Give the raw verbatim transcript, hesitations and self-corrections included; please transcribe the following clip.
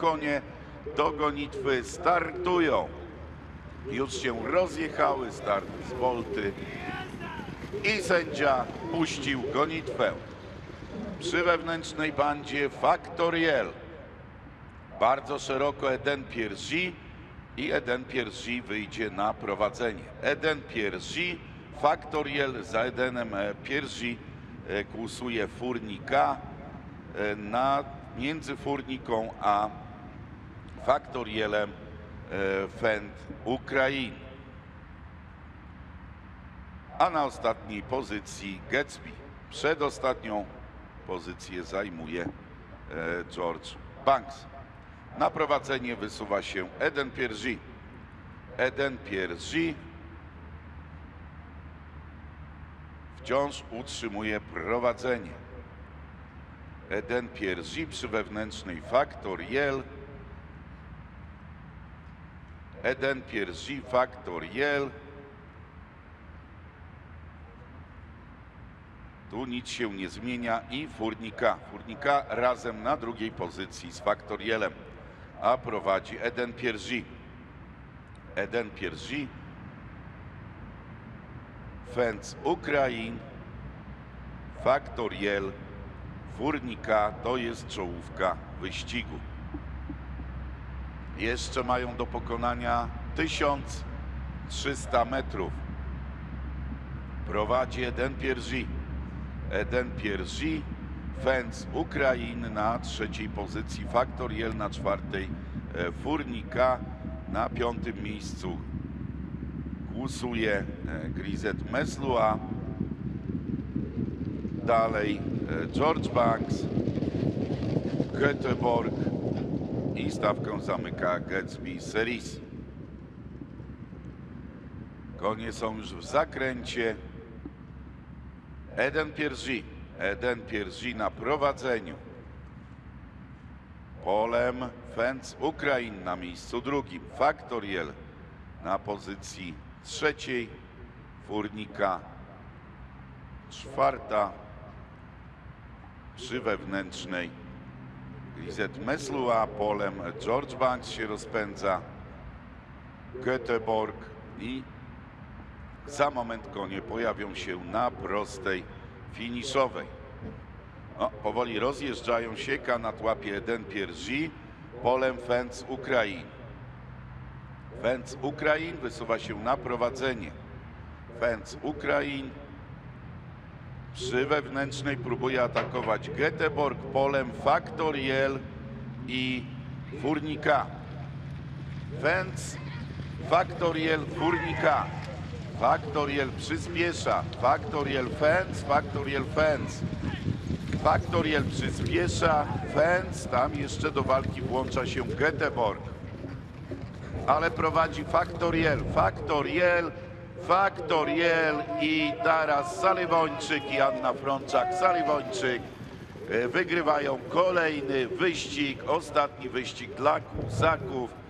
konie do gonitwy startują. Już się rozjechały, start z Bolty i sędzia puścił gonitwę. Przy wewnętrznej bandzie Factoriel. Bardzo szeroko Eden Pierzy i Eden Pierzy wyjdzie na prowadzenie. Eden Pierzy, Factoriel za Edenem Pierzy kłusuje Furnika na, między Furniką a Factorielem Fend Ukrainy. A na ostatniej pozycji Gatsby. Przedostatnią pozycję zajmuje George Banks. Na prowadzenie wysuwa się Eden Pierzy. Eden Pierzy wciąż utrzymuje prowadzenie. Eden Pierzy przy wewnętrznej Factoriel. Eden Pierzy, Factoriel. Tu nic się nie zmienia i Furnika. Furnika razem na drugiej pozycji z Factorielem, a prowadzi Eden Pierzy. Eden Pierzy, Fend Ukrainy, Factoriel, Furnika to jest czołówka wyścigu. Jeszcze mają do pokonania tysiąc trzysta metrów. Prowadzi Eden Pierzy. Eden Pierzy, Fend Ukrainy na trzeciej pozycji, Factoriel na czwartej, Furnika na piątym miejscu. Kłusuje Grisette Mesluha. Dalej George Banks, Göteborg i stawkę zamyka Gatsby Series. Konie są już w zakręcie. Eden Pierzy, Eden Pierzy na prowadzeniu. Polem Fend Ukrainy na miejscu drugim. Factoriel na pozycji trzeciej. Furnika czwarta. Przy wewnętrznej Grisette Mesluha, polem George Banks się rozpędza. Göteborg i za moment konie pojawią się na prostej finiszowej. O, powoli rozjeżdżają się, kanat łapie Eden Pierzy, polem Fend Ukrainy. Fend Ukrainy wysuwa się na prowadzenie. Fend Ukrainy przy wewnętrznej próbuje atakować Göteborg, polem Factoriel i Furnika. Fend, Factoriel, Furnika. Factoriel przyspiesza. Factoriel Fend, Factoriel Fend. Factoriel przyspiesza. Fend, tam jeszcze do walki włącza się Göteborg. Ale prowadzi Factoriel. Factoriel, Factoriel i teraz Saliwończyk i Anna Frączak-Saliwończyk wygrywają kolejny wyścig, ostatni wyścig dla Kusaków.